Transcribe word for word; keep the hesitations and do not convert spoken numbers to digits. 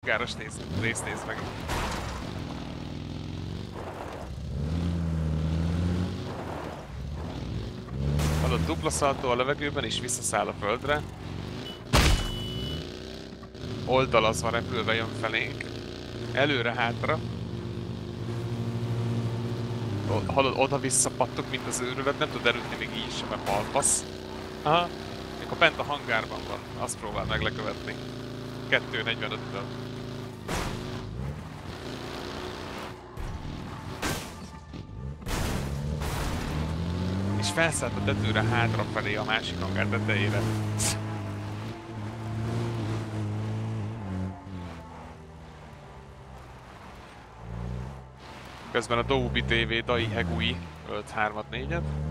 hangáros néz, részt nézd meg. Adott dupla szaltó a levegőben és visszaszáll a földre. Oldalazva repülve jön felénk. Előre-hátra. Hallod, oda-vissza pattok, mint az őrület, nem tud elütni még így sem, mert balfasz. Aha, mikor bent a hangárban van, azt próbáld meg lekövetni. kettő negyvenöttől. És felszállt a tetőre hátrafelé a másik hangár tetejére. Közben a Doubi té vé Dai Hegui ölt hármat négyet.